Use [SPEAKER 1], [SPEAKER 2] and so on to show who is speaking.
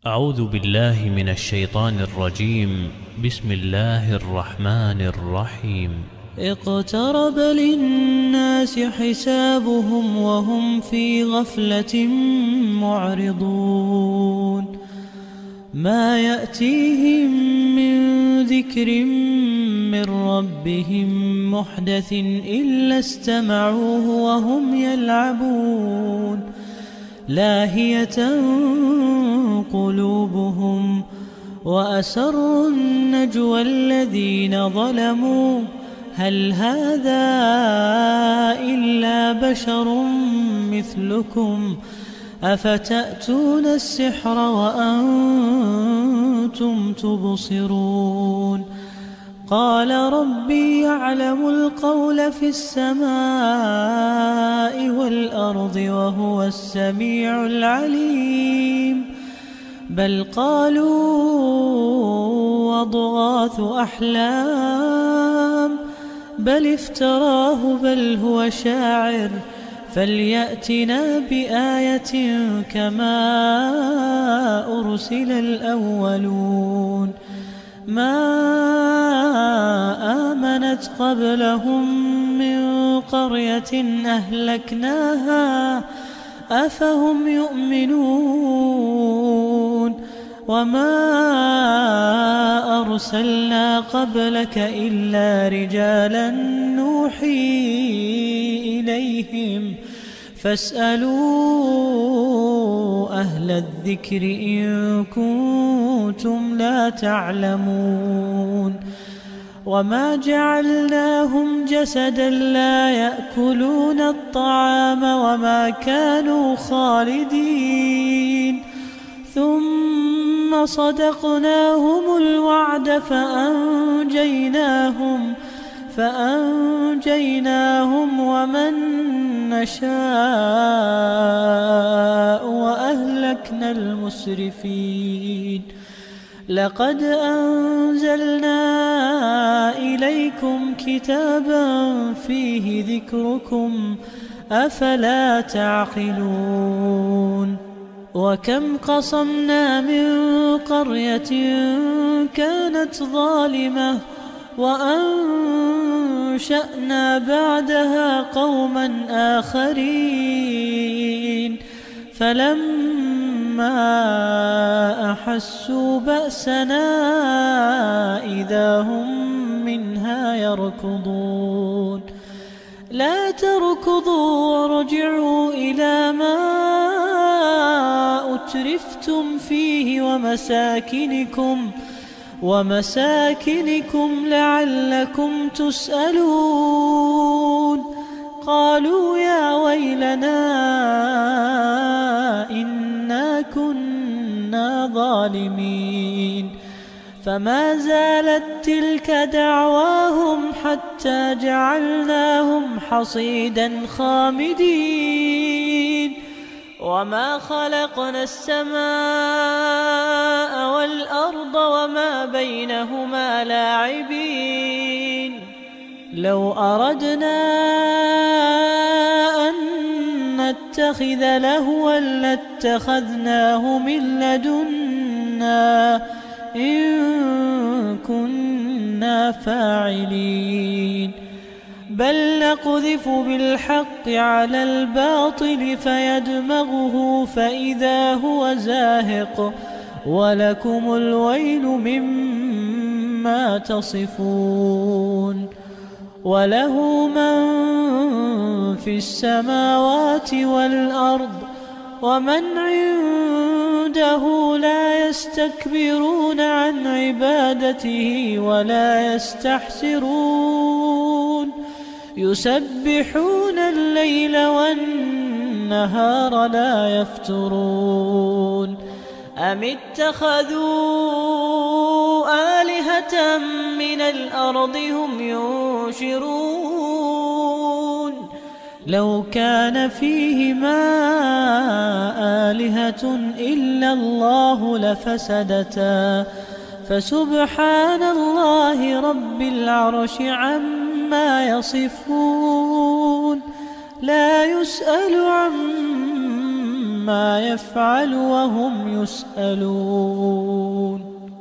[SPEAKER 1] أعوذ بالله من الشيطان الرجيم. بسم الله الرحمن الرحيم.
[SPEAKER 2] اقترب للناس حسابهم وهم في غفلة معرضون ما يأتيهم من ذكر من ربهم محدث إلا استمعوه وهم يلعبون لاهية قلوبهم وأسروا النجوى الذين ظلموا هل هذا إلا بشر مثلكم أفتأتون السحر وأنتم تبصرون قال ربي يعلم القول في السماء والأرض وهو السميع العليم بل قالوا أضغاث أحلام بل افتراه بل هو شاعر فليأتنا بآية كما أرسل الأولون ما آمنت قبلهم من قرية أهلكناها أفهم يؤمنون وما أرسلنا قبلك إلا رجالا نوحي إليهم فاسألوا أهل الذكر إن كنتم لا تعلمون وما جعلناهم جسدا لا يأكلون الطعام وما كانوا خالدين ثم صدقناهم الوعد فأنجيناهم ومن نشاء وأهلكنا المسرفين لقد أنزلنا إليكم كتابا فيه ذكركم أفلا تعقلون وكم قصمنا من قرية كانت ظالمة وأنشأنا بعدها قوما آخرين فلما أحسوا بأسنا إذا هم منها يركضون لا تركضوا وارجعوا إلى ما أترفتم فيه ومساكنكم لعلكم تسألون قالوا يا ويلنا إنا كنا ظالمين فما زالت تلك دعواهم حتى جعلناهم حصيدا خامدين وما خلقنا السماء والأرض وما بينهما لاعبين لو أردنا أن نتخذ لهوا لاتخذناه من لدنا إن كنا فاعلين بل نقذف بالحق على الباطل فيدمغه فإذا هو زاهق ولكم الويل مما تصفون وله من في السماوات والأرض ومن عنده لا يستكبرون عن عبادته ولا يستحسرون يسبحون الليل والنهار لا يفترون أم اتخذوا آلهة من الأرض هم ينشرون لو كان فيهما آلهة إلا الله لفسدتا فسبحان الله رب العرش عما يصفون لا يسأل عما عما يفعل وهم يسألون